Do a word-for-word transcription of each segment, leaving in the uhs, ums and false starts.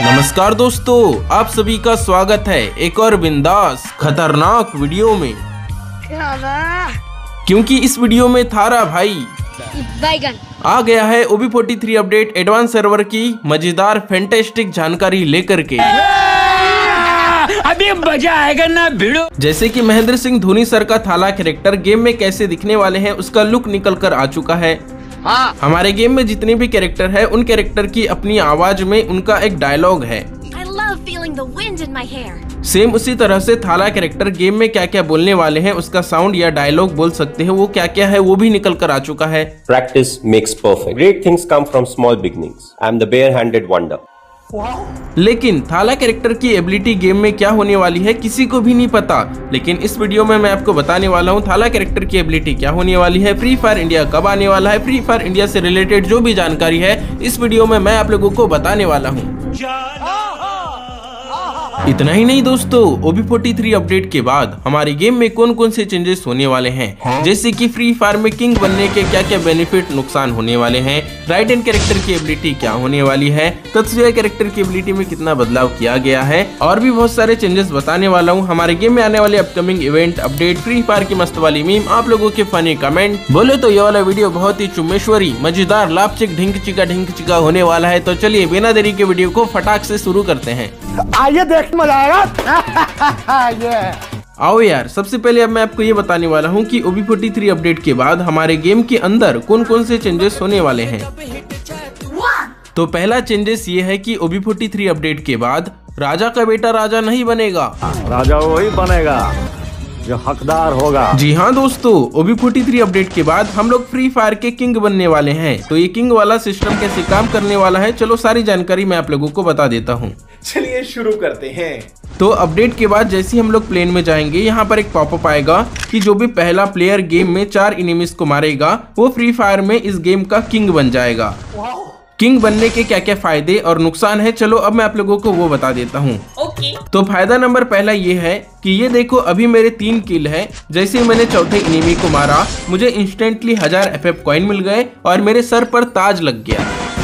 नमस्कार दोस्तों, आप सभी का स्वागत है एक और बिंदास खतरनाक वीडियो में। क्योंकि इस वीडियो में थारा भाई बैगन आ गया है O B forty three update advance server की मजेदार फैंटास्टिक जानकारी लेकर के। अभी मजा आएगा ना भिड़ो। जैसे कि महेंद्र सिंह धोनी सर का थाला कैरेक्टर गेम में कैसे दिखने वाले हैं उसका लुक निकल कर आ चुका है। हाँ। हमारे गेम में जितने भी कैरेक्टर है उन कैरेक्टर की अपनी आवाज में उनका एक डायलॉग है। I love feeling the wind in my hair. Same उसी तरह से थाला कैरेक्टर गेम में क्या क्या बोलने वाले हैं उसका साउंड या डायलॉग बोल सकते हैं, वो क्या क्या है वो भी निकल कर आ चुका है। Practice makes perfect. Great things come from small beginnings. I am the bare-handed wonder. लेकिन थाला कैरेक्टर की एबिलिटी गेम में क्या होने वाली है किसी को भी नहीं पता, लेकिन इस वीडियो में मैं आपको बताने वाला हूँ थाला कैरेक्टर की एबिलिटी क्या होने वाली है, फ्री फायर इंडिया कब आने वाला है, फ्री फायर इंडिया से रिलेटेड जो भी जानकारी है इस वीडियो में मैं आप लोगों को बताने वाला हूँ। इतना ही नहीं दोस्तों, O B forty three update के बाद हमारे गेम में कौन कौन से चेंजेस होने वाले हैं, जैसे कि फ्री फायर में किंग बनने के क्या क्या बेनिफिट नुकसान होने वाले हैं, राइट हैंड कैरेक्टर की एबिलिटी क्या होने वाली है, तत्सुया कैरेक्टर की एबिलिटी में कितना बदलाव किया गया है, और भी बहुत सारे चेंजेस बताने वाला हूँ। हमारे गेम में आने वाले upcoming event update, Free Fire की मस्त वाली मीम, आप लोगों के फनी कमेंट। बोले तो ये वाला वीडियो बहुत ही चुम्मेश्वरी मजेदार लापचिक ढिंक चिका ढिंक चिका होने वाला है। तो चलिए बिना देरी के वीडियो को फटाक से शुरू करते हैं। आइए देख मजा आएगा। ये आओ यार, सबसे पहले अब मैं आपको ये बताने वाला हूँ कि O B forty three update के बाद हमारे गेम के अंदर कौन कौन से चेंजेस होने वाले हैं। तो पहला चेंजेस ये है कि O B forty three update के बाद राजा का बेटा राजा नहीं बनेगा, राजा वही बनेगा जो हकदार होगा। जी हाँ दोस्तों, O B forty three update के बाद हम लोग फ्री फायर के किंग बनने वाले हैं। तो ये किंग वाला सिस्टम कैसे काम करने वाला है, चलो सारी जानकारी मैं आप लोगों को बता देता हूँ। चलिए शुरू करते हैं। तो अपडेट के बाद जैसे ही हम लोग प्लेन में जाएंगे यहाँ पर एक पॉपअप आएगा कि जो भी पहला प्लेयर गेम में चार एनिमीज को मारेगा वो फ्री फायर में इस गेम का किंग बन जाएगा। किंग बनने के क्या क्या फायदे और नुकसान है, चलो अब मैं आप लोगों को वो बता देता हूँ। ओके। तो फायदा नंबर पहला ये है कि ये देखो अभी मेरे तीन किल है, जैसे ही मैंने चौथे एनिमी को मारा मुझे इंस्टेंटली हजार एफ एफ कॉइन मिल गए और मेरे सर पर ताज लग गया।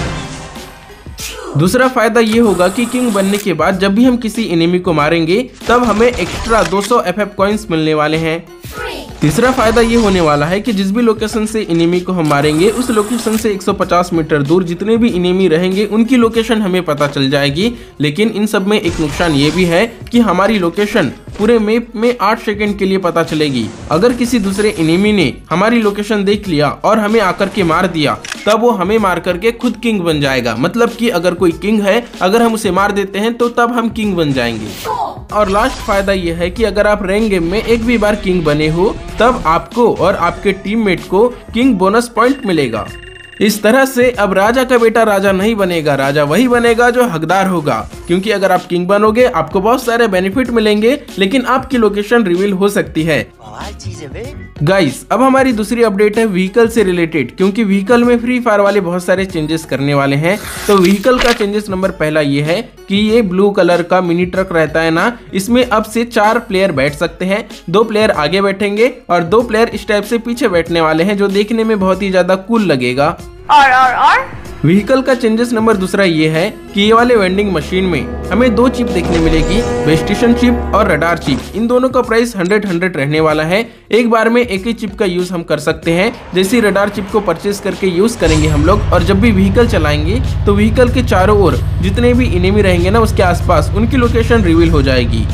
दूसरा फायदा ये होगा कि किंग बनने के बाद जब भी हम किसी एनिमी को मारेंगे तब हमें एक्स्ट्रा दो सौ एफ एफ कॉइन्स मिलने वाले हैं। तीसरा फायदा ये होने वाला है कि जिस भी लोकेशन से एनिमी को हम मारेंगे उस लोकेशन से एक सौ पचास मीटर दूर जितने भी एनिमी रहेंगे उनकी लोकेशन हमें पता चल जाएगी। लेकिन इन सब में एक नुकसान ये भी है कि हमारी लोकेशन पूरे मैप में आठ सेकंड के लिए पता चलेगी। अगर किसी दूसरे एनिमी ने हमारी लोकेशन देख लिया और हमें आकर के मार दिया तब वो हमें मार करके खुद किंग बन जाएगा। मतलब कि अगर कोई किंग है, अगर हम उसे मार देते हैं तो तब हम किंग बन जाएंगे। और लास्ट फायदा ये है कि अगर आप रैंक गेम में एक भी बार किंग बने हो तब आपको और आपके टीममेट को किंग बोनस पॉइंट मिलेगा। इस तरह से अब राजा का बेटा राजा नहीं बनेगा, राजा वही बनेगा जो हकदार होगा। क्योंकि अगर आप किंग बनोगे आपको बहुत सारे बेनिफिट मिलेंगे, लेकिन आपकी लोकेशन रिवील हो सकती है। गाइस, अब हमारी दूसरी अपडेट है व्हीकल से रिलेटेड, क्योंकि व्हीकल में फ्री फायर वाले बहुत सारे चेंजेस करने वाले हैं। तो व्हीकल का चेंजेस नंबर पहला ये है कि ये ब्लू कलर का मिनी ट्रक रहता है ना, इसमें अब से चार प्लेयर बैठ सकते हैं। दो प्लेयर आगे बैठेंगे और दो प्लेयर इस टाइप से पीछे बैठने वाले हैं, जो देखने में बहुत ही ज्यादा कूल लगेगा। और और और व्हीकल का चेंजेस नंबर दूसरा ये है कि ये वाले वेंडिंग मशीन में हमें दो चिप देखने मिलेगी, वेस्टेशन चिप और रडार चिप। इन दोनों का प्राइस हंड्रेड हंड्रेड रहने वाला है। एक बार में एक ही चिप का यूज हम कर सकते हैं। जैसे रडार चिप को परचेज करके यूज करेंगे हम लोग, और जब भी व्हीकल चलाएंगे तो व्हीकल के चारों ओर जितने भी एनिमी रहेंगे ना उसके आसपास उनकी लोकेशन रिवील हो जाएगी।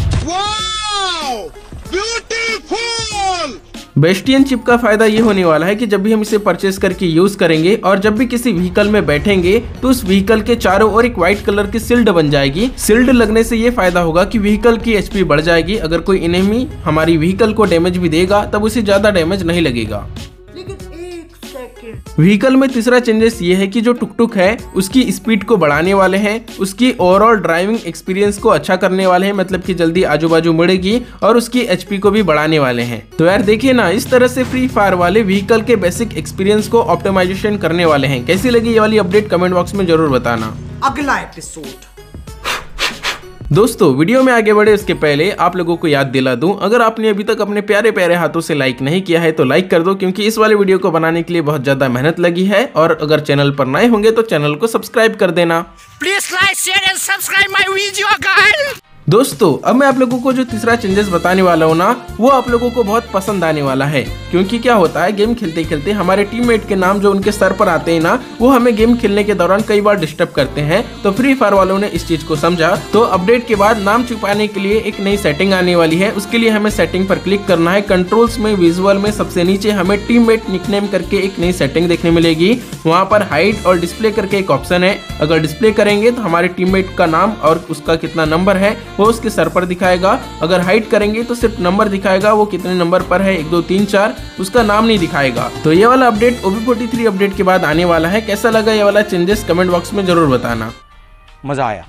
बेस्टियन चिप का फायदा ये होने वाला है कि जब भी हम इसे परचेस करके यूज करेंगे और जब भी किसी व्हीकल में बैठेंगे तो उस व्हीकल के चारों ओर एक व्हाइट कलर की शिल्ड बन जाएगी। शिल्ड लगने से ये फायदा होगा कि व्हीकल की एच पी बढ़ जाएगी। अगर कोई एनिमी हमारी व्हीकल को डैमेज भी देगा तब उसे ज्यादा डैमेज नहीं लगेगा। व्हीकल में तीसरा चेंजेस ये है कि जो टुक टुक है उसकी स्पीड को बढ़ाने वाले हैं, उसकी ओवरऑल ड्राइविंग एक्सपीरियंस को अच्छा करने वाले हैं, मतलब कि जल्दी आजू बाजू मुड़ेगी, और उसकी एचपी को भी बढ़ाने वाले हैं। तो यार देखिए ना, इस तरह से फ्री फायर वाले व्हीकल के बेसिक एक्सपीरियंस को ऑप्टिमाइजेशन करने वाले हैं। कैसी लगी ये वाली अपडेट कमेंट बॉक्स में जरूर बताना। अगला एपिसोड दोस्तों वीडियो में आगे बढ़े उसके पहले आप लोगों को याद दिला दूं, अगर आपने अभी तक अपने प्यारे प्यारे हाथों से लाइक नहीं किया है तो लाइक कर दो, क्योंकि इस वाले वीडियो को बनाने के लिए बहुत ज्यादा मेहनत लगी है। और अगर चैनल पर नए होंगे तो चैनल को सब्सक्राइब कर देना। Please like share and subscribe my video guys. दोस्तों अब मैं आप लोगों को जो तीसरा चेंजेस बताने वाला हूँ ना, वो आप लोगों को बहुत पसंद आने वाला है। क्योंकि क्या होता है, गेम खेलते खेलते हमारे टीममेट के नाम जो उनके सर पर आते हैं ना, वो हमें गेम खेलने के दौरान कई बार डिस्टर्ब करते हैं। तो फ्री फायर वालों ने इस चीज को समझा, तो अपडेट के बाद नाम छुपाने के लिए एक नई सेटिंग आने वाली है। उसके लिए हमें सेटिंग पर क्लिक करना है। कंट्रोल्स में विजुअल में सबसे नीचे हमें टीममेट निकनेम करके एक नई सेटिंग देखने मिलेगी। वहाँ पर हाइड और डिस्प्ले करके एक ऑप्शन है। अगर डिस्प्ले करेंगे तो हमारे टीममेट का नाम और उसका कितना नंबर है वो उसके सर पर दिखाएगा। अगर हाइड करेंगे तो सिर्फ नंबर दिखाएगा, वो कितने नंबर पर है, एक दो तीन चार, उसका नाम नहीं दिखाएगा। तो ये वाला update O B forty three update के बाद आने वाला है। कैसा लगा ये वाला चेंजेस कमेंट बॉक्स में जरूर बताना। मजा आया।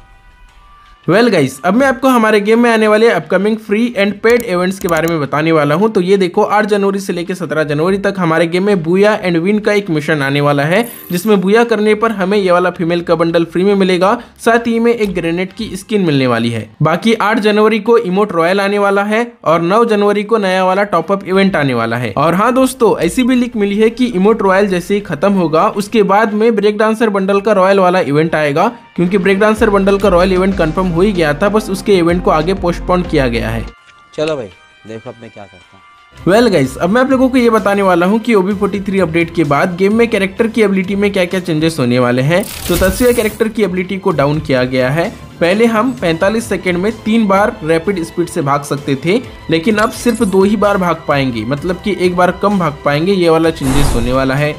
वेल गाइस, अब मैं आपको हमारे गेम में आने वाले upcoming free and paid events के बारे में बताने वाला हूं। तो ये देखो, आठ जनवरी से लेकर सत्रह जनवरी तक हमारे गेम में बूया एंड विन का एक मिशन आने वाला है, जिसमें बूया करने पर हमें ये वाला फीमेल का बंडल फ्री में मिलेगा, साथ ही में एक ग्रेनेड की स्किन मिलने वाली है। बाकी आठ जनवरी को इमोट रॉयल आने वाला है और नौ जनवरी को नया वाला टॉपअप इवेंट आने वाला है। और हाँ दोस्तों, ऐसी भी लीक मिली है कि इमोट रॉयल जैसे ही खत्म होगा उसके बाद में ब्रेक डांसर बंडल का रॉयल वाला इवेंट आएगा। क्योंकि ब्रेक डांसर बंडल का रॉयल इवेंट कंफर्म हो ही गया था, बस उसके इवेंट को आगे पोस्टपोन किया गया है। चलो भाई देखो अब मैं क्या करता हूँ। वेल गाइस, अब मैं आप लोगों को ये बताने वाला हूँ कि O B forty three update के बाद गेम में कैरेक्टर की एबिलिटी में क्या क्या चेंजेस होने वाले हैं। तो तस्वीर कैरेक्टर की एबिलिटी को डाउन किया गया है। पहले हम पैंतालीस सेकंड में तीन बार रैपिड स्पीड से भाग सकते थे, लेकिन अब सिर्फ दो ही बार भाग पाएंगे, मतलब कि एक बार कम भाग पाएंगे। ये वाला चेंजेस होने वाला है।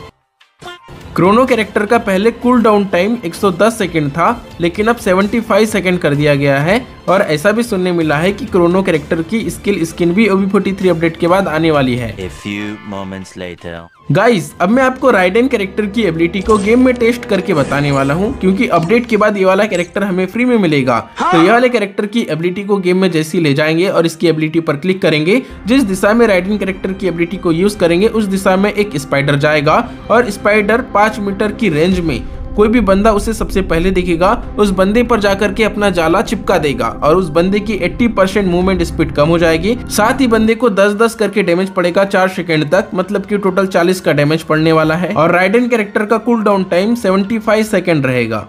क्रोनो कैरेक्टर का पहले कूल डाउन टाइम एक सौ दस सेकंड था, लेकिन अब पचहत्तर सेकंड कर दिया गया है। और ऐसा भी सुनने मिला है कि क्रोनो कैरेक्टर की स्किल स्किन भी O B forty three update के बाद आने वाली है। A few moments later. Guys, अब मैं आपको राइडेन कैरेक्टर की एबिलिटी को गेम में टेस्ट करके बताने वाला हूँ, क्योंकि अपडेट के बाद ये वाला कैरेक्टर हमें फ्री में मिलेगा। हाँ। तो ये वाले कैरेक्टर की एबिलिटी को गेम में जैसे ले जाएंगे और इसकी एबिलिटी पर क्लिक करेंगे, जिस दिशा में राइडेन कैरेक्टर की एबिलिटी को यूज करेंगे उस दिशा में एक स्पाइडर जाएगा और स्पाइडर पांच मीटर की रेंज में कोई भी बंदा उसे सबसे पहले देखेगा, उस बंदे पर जाकर के अपना जाला चिपका देगा और उस बंदे की अस्सी परसेंट मूवमेंट स्पीड कम हो जाएगी। साथ ही बंदे को दस दस करके डैमेज पड़ेगा चार सेकंड तक, मतलब कि टोटल चालीस का डैमेज पड़ने वाला है। और राइडेन कैरेक्टर का कूल डाउन टाइम पचहत्तर सेकंड रहेगा।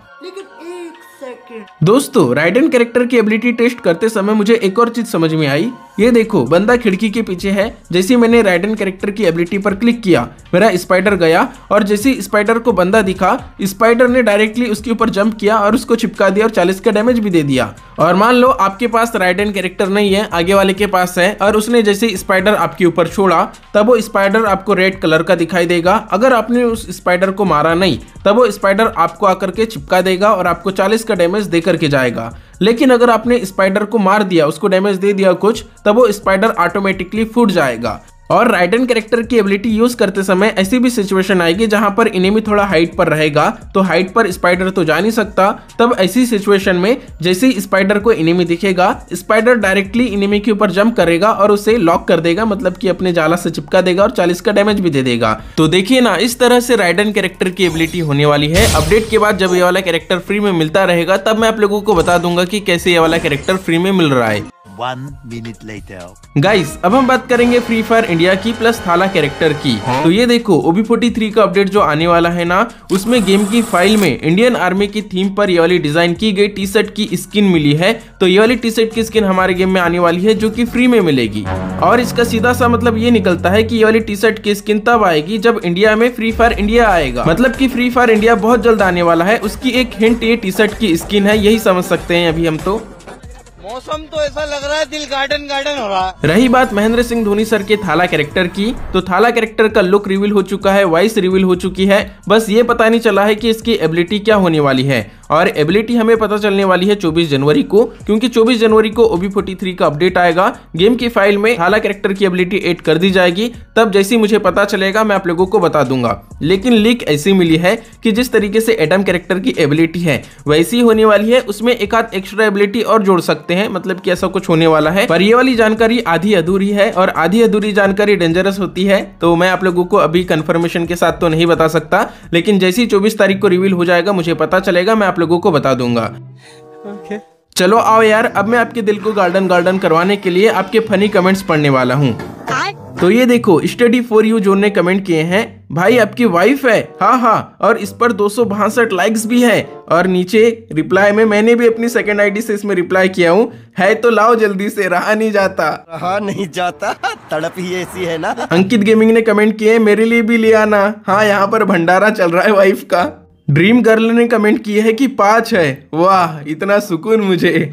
दोस्तों, राइडेन कैरेक्टर की एबिलिटी टेस्ट करते समय मुझे एक और चीज समझ में आई। ये देखो, बंदा खिड़की के पीछे है। जैसे ही मैंने राइडेन कैरेक्टर की एबिलिटी पर क्लिक किया, मेरा स्पाइडर गया और जैसे ही स्पाइडर को बंदा दिखा, स्पाइडर ने डायरेक्टली उसके ऊपर जंप किया और उसको चिपका दिया और चालीस का डैमेज भी दे दिया। और मान लो आपके पास राइडेन कैरेक्टर नहीं है, आगे वाले के पास है, और उसने जैसे स्पाइडर आपके ऊपर छोड़ा, तब वो स्पाइडर आपको रेड कलर का दिखाई देगा। अगर आपने उस स्पाइडर को मारा नहीं, तब वो स्पाइडर आपको आकर के चिपका देगा और आपको चालीस का डैमेज दे करके जाएगा। लेकिन अगर आपने स्पाइडर को मार दिया, उसको डैमेज दे दिया कुछ, तब वो स्पाइडर ऑटोमेटिकली फूट जाएगा। और राइडेन कैरेक्टर की एबिलिटी यूज करते समय ऐसी भी सिचुएशन आएगी जहां पर एनिमी थोड़ा हाइट पर रहेगा, तो हाइट पर स्पाइडर तो जा नहीं सकता। तब ऐसी सिचुएशन में जैसे ही स्पाइडर को एनिमी दिखेगा, स्पाइडर डायरेक्टली एनिमी के ऊपर जंप करेगा और उसे लॉक कर देगा, मतलब कि अपने जाला से चिपका देगा और चालीस का डैमेज भी दे देगा। तो देखिए ना, इस तरह से राइडेन कैरेक्टर की एबिलिटी होने वाली है। अपडेट के बाद जब ये वाला कैरेक्टर फ्री में मिलता रहेगा, तब मैं आप लोगों को बता दूंगा कि कैसे ये वाला कैरेक्टर फ्री में मिल रहा है। One minute later. गाइस, अब हम बात करेंगे फ्री फायर इंडिया की प्लस थाला कैरेक्टर की। तो ये देखो, ओ बी फोर्टी थ्री का अपडेट जो आने वाला है ना, उसमें गेम की फाइल में इंडियन आर्मी की थीम पर ये वाली डिजाइन की गई टी शर्ट की स्किन मिली है। तो ये वाली टी शर्ट की स्किन हमारे गेम में आने वाली है, जो कि फ्री में मिलेगी। और इसका सीधा सा मतलब ये निकलता है कि ये वाली टी शर्ट की स्किन तब आएगी जब इंडिया में फ्री फायर इंडिया आएगा, मतलब कि फ्री फायर इंडिया बहुत जल्द आने वाला है। उसकी एक हिंट ये टी शर्ट की स्किन है, यही समझ सकते हैं अभी हम। तो मौसम तो ऐसा लग रहा है दिल गार्डन गार्डन हो रहा है। रही बात महेंद्र सिंह धोनी सर के थाला कैरेक्टर की, तो थाला कैरेक्टर का लुक रिवील हो चुका है, वॉइस रिवील हो चुकी है, बस ये पता नहीं चला है कि इसकी एबिलिटी क्या होने वाली है। और एबिलिटी हमें पता चलने वाली है चौबीस जनवरी को, क्योंकि चौबीस जनवरी को ओ बी फोर्टी थ्री का अपडेट आएगा। गेम की फाइल में थाला कैरेक्टर की एबिलिटी ऐड कर दी जाएगी, तब जैसे मुझे पता चलेगा मैं आप लोगों को बता दूंगा। लेकिन लीक ऐसी मिली है कि जिस तरीके से एडम कैरेक्टर की एबिलिटी है वैसी होने वाली है, उसमें एक आध एक्स्ट्रा एबिलिटी और जोड़ सकते हैं, मतलब कि ऐसा कुछ होने वाला है। पर ये वाली जानकारी आधी अधूरी है और आधी अधूरी जानकारी डेंजरस होती है, तो मैं आप लोगों को अभी कंफर्मेशन के साथ तो नहीं बता सकता, लेकिन जैसे ही चौबीस तारीख को रिवील हो जाएगा मुझे पता चलेगा, मैं आप लोगों को बता दूंगा। okay. चलो आओ यार, अब मैं आपके दिल को गार्डन गार्डन करवाने के लिए आपके फनी कमेंट्स पढ़ने वाला हूँ। तो ये देखो, स्टडी फॉर यू जोन ने कमेंट किए हैं, भाई आपकी वाइफ है, हाँ हाँ, और इस पर दो सौ बासठ लाइक्स भी है। और नीचे रिप्लाई में मैंने भी अपनी सेकंड आईडी से इसमें रिप्लाई किया हूँ, है तो लाओ जल्दी से, रहा नहीं जाता। रहा नहीं जाता, तड़प ही ऐसी है ना। अंकित गेमिंग ने कमेंट किए, मेरे लिए भी ले आना, हाँ यहाँ पर भंडारा चल रहा है वाइफ का। ड्रीम गर्ल ने कमेंट किया है कि पाँच है, वाह इतना सुकून मुझे।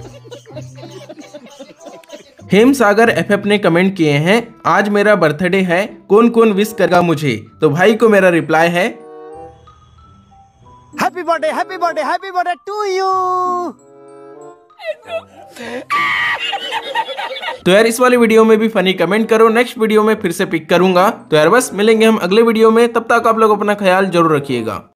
हेम सागर एफएफ ने कमेंट किए हैं, आज मेरा बर्थडे है, कौन कौन विश करेगा मुझे? तो भाई को मेरा रिप्लाई है, happy birthday happy birthday happy birthday to you. तो यार इस वाली वीडियो में भी फनी कमेंट करो, नेक्स्ट वीडियो में फिर से पिक करूंगा। तो यार बस मिलेंगे हम अगले वीडियो में, तब तक आप लोग अपना ख्याल जरूर रखिएगा।